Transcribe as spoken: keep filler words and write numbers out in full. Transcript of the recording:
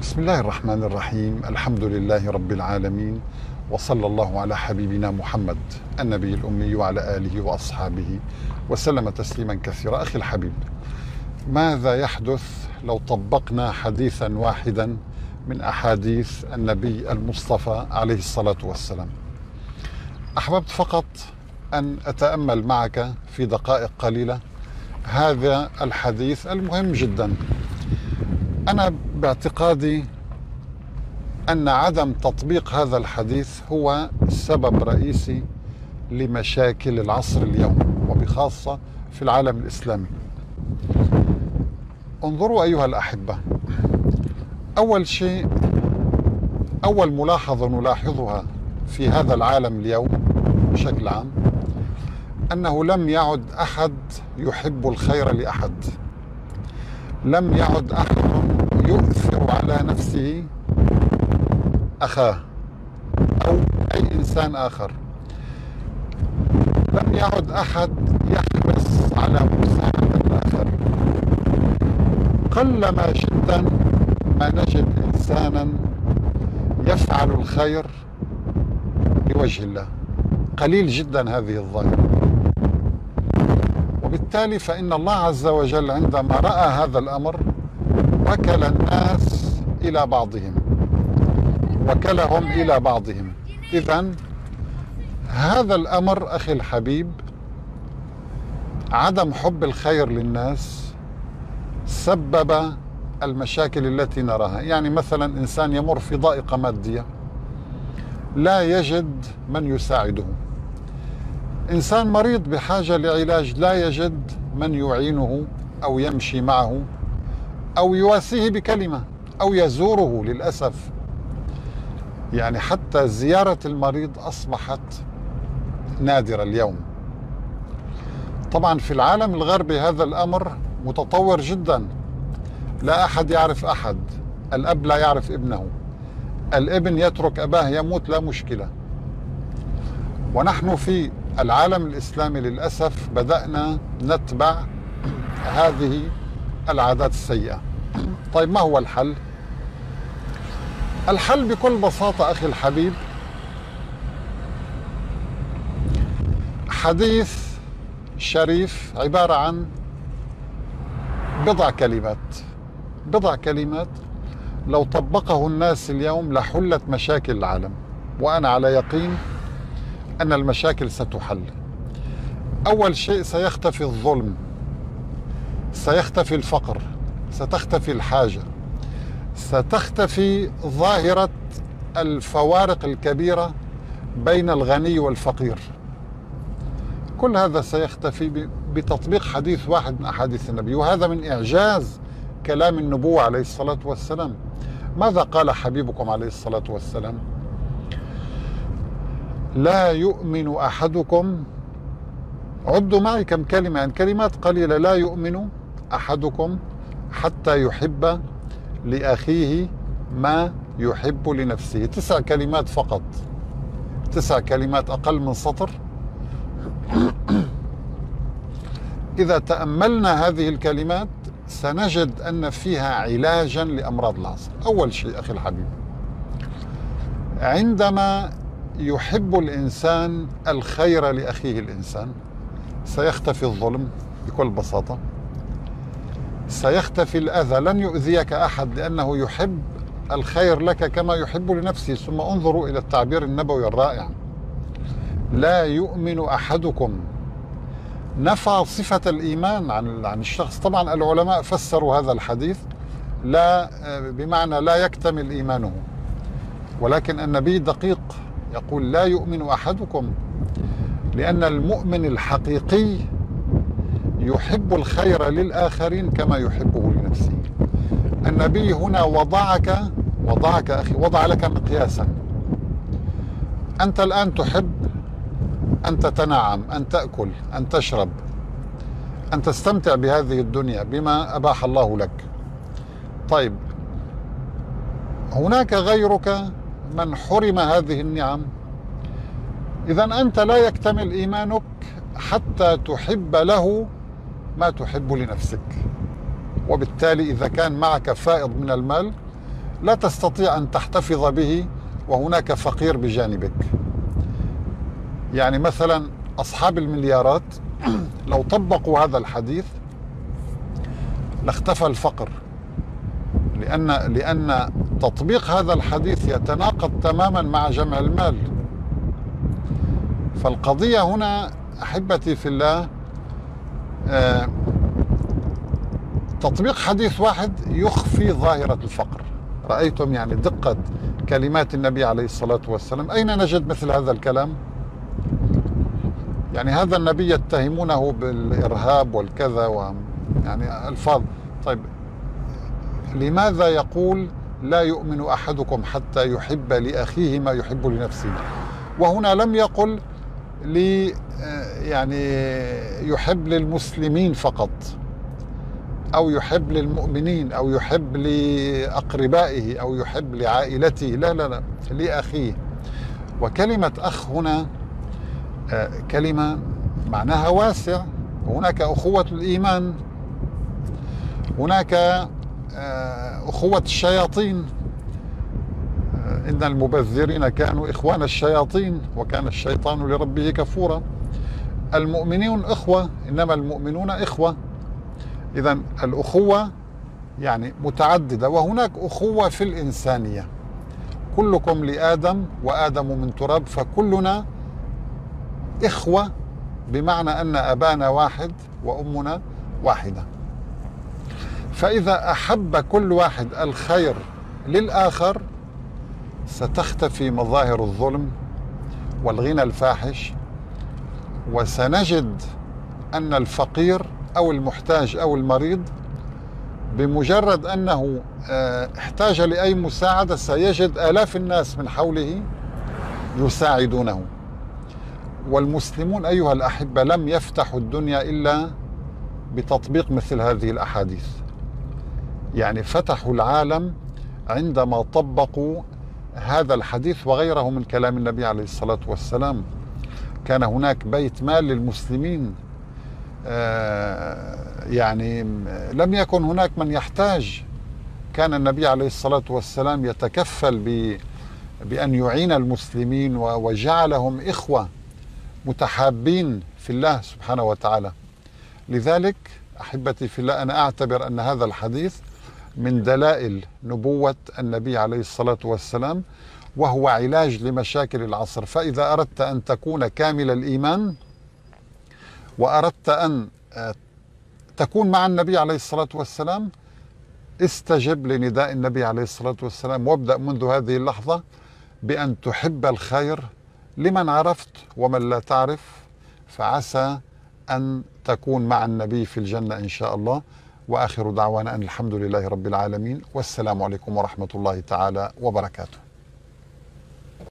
بسم الله الرحمن الرحيم. الحمد لله رب العالمين، وصلى الله على حبيبنا محمد النبي الأمي وعلى آله وأصحابه وسلم تسليما كثيرا. أخي الحبيب، ماذا يحدث لو طبقنا حديثا واحدا من أحاديث النبي المصطفى عليه الصلاة والسلام؟ أحببت فقط أن أتأمل معك في دقائق قليلة هذا الحديث المهم جدا. أنا باعتقادي أن عدم تطبيق هذا الحديث هو سبب رئيسي لمشاكل العصر اليوم، وبخاصة في العالم الإسلامي. انظروا أيها الأحبة، أول شيء، أول ملاحظة نلاحظها في هذا العالم اليوم بشكل عام، أنه لم يعد أحد يحب الخير لأحد. لم يعد أحد يؤثر على نفسه أخاه أو أي إنسان آخر. لم يعد أحد يحرص على مساعدة الآخر. قلما جدا ما نجد إنسانا يفعل الخير لوجه الله. قليل جدا هذه الظاهرة. وبالتالي فإن الله عز وجل عندما رأى هذا الأمر وكل الناس إلى بعضهم، وكلهم إلى بعضهم. إذن هذا الأمر أخي الحبيب، عدم حب الخير للناس سبب المشاكل التي نراها. يعني مثلا إنسان يمر في ضائقة مادية لا يجد من يساعده، إنسان مريض بحاجة لعلاج لا يجد من يعينه أو يمشي معه أو يواسيه بكلمة أو يزوره. للأسف يعني حتى زيارة المريض أصبحت نادرة اليوم. طبعا في العالم الغربي هذا الأمر متطور جدا. لا أحد يعرف أحد، الأب لا يعرف ابنه، الابن يترك أباه يموت لا مشكلة. ونحن في العالم الإسلامي للأسف بدأنا نتبع هذه العادات السيئة. طيب ما هو الحل؟ الحل بكل بساطة أخي الحبيب، حديث شريف عبارة عن بضع كلمات. بضع كلمات لو طبقه الناس اليوم لحلت مشاكل العالم، وأنا على يقين أن المشاكل ستحل. أول شيء، سيختفي الظلم، سيختفي الفقر، ستختفي الحاجة، ستختفي ظاهرة الفوارق الكبيرة بين الغني والفقير. كل هذا سيختفي بتطبيق حديث واحد من أحاديث النبي. وهذا من إعجاز كلام النبوة عليه الصلاة والسلام. ماذا قال حبيبكم عليه الصلاة والسلام؟ لا يؤمن أحدكم، عدوا معي كم كلمة، يعني كلمات قليلة. لا يؤمن أحدكم حتى يحب لأخيه ما يحب لنفسه. تسع كلمات فقط، تسع كلمات، أقل من سطر. إذا تأملنا هذه الكلمات سنجد أن فيها علاجا لأمراض العصر. أول شيء أخي الحبيب، عندما يحب الإنسان الخير لأخيه الإنسان سيختفي الظلم بكل بساطة، سيختفي الأذى. لن يؤذيك أحد لأنه يحب الخير لك كما يحب لنفسه. ثم انظروا إلى التعبير النبوي الرائع، لا يؤمن أحدكم. نفى صفة الإيمان عن عن الشخص. طبعا العلماء فسروا هذا الحديث لا بمعنى لا يكتمل إيمانه، ولكن النبي دقيق، يقول لا يؤمن أحدكم، لأن المؤمن الحقيقي يحب الخير للآخرين كما يحبه لنفسه. النبي هنا وضعك وضعك أخي وضع لك مقياسا. أنت الآن تحب أن تتنعم، أن تأكل، أن تشرب، أن تستمتع بهذه الدنيا بما أباح الله لك. طيب هناك غيرك من حرم هذه النعم. إذن أنت لا يكتمل إيمانك حتى تحب له ما تحب لنفسك. وبالتالي إذا كان معك فائض من المال لا تستطيع أن تحتفظ به وهناك فقير بجانبك. يعني مثلا أصحاب المليارات لو طبقوا هذا الحديث لاختفى الفقر، لأن لأن تطبيق هذا الحديث يتناقض تماما مع جمع المال. فالقضية هنا أحبتي في الله آه تطبيق حديث واحد يخفي ظاهرة الفقر. رأيتم يعني دقة كلمات النبي عليه الصلاة والسلام؟ أين نجد مثل هذا الكلام؟ يعني هذا النبي يتهمونه بالإرهاب والكذا و يعني ألفاظ. طيب لماذا يقول لا يؤمن أحدكم حتى يحب لأخيه ما يحب لنفسه؟ وهنا لم يقل لي يعني يحب للمسلمين فقط، أو يحب للمؤمنين، أو يحب لأقربائه، أو يحب لعائلته، لا لا لا، لأخيه. وكلمة أخ هنا كلمة معناها واسع. هناك أخوة الإيمان، هناك أخوة الشياطين، إن المبذرين كانوا إخوان الشياطين وكان الشيطان لربه كفورا. المؤمنون إخوة، إنما المؤمنون إخوة. إذن الأخوة يعني متعددة. وهناك أخوة في الإنسانية، كلكم لآدم وآدم من تراب، فكلنا إخوة، بمعنى أن أبانا واحد وأمنا واحدة. فإذا أحب كل واحد الخير للآخر ستختفي مظاهر الظلم والغنى الفاحش، وسنجد أن الفقير أو المحتاج أو المريض بمجرد أنه احتاج لأي مساعدة سيجد آلاف الناس من حوله يساعدونه. والمسلمون أيها الأحبة لم يفتحوا الدنيا إلا بتطبيق مثل هذه الأحاديث. يعني فتحوا العالم عندما طبقوا هذا الحديث وغيره من كلام النبي عليه الصلاة والسلام. كان هناك بيت مال للمسلمين، يعني لم يكن هناك من يحتاج. كان النبي عليه الصلاة والسلام يتكفل بأن يعين المسلمين وجعلهم إخوة متحابين في الله سبحانه وتعالى. لذلك أحبتي في الله، أنا أعتبر أن هذا الحديث من دلائل نبوة النبي عليه الصلاة والسلام، وهو علاج لمشاكل العصر. فإذا أردت أن تكون كامل الإيمان وأردت أن تكون مع النبي عليه الصلاة والسلام، استجب لنداء النبي عليه الصلاة والسلام، وابدأ منذ هذه اللحظة بأن تحب الخير لمن عرفت ومن لا تعرف، فعسى أن تكون مع النبي في الجنة إن شاء الله. وآخر دعوانا أن الحمد لله رب العالمين، والسلام عليكم ورحمة الله تعالى وبركاته.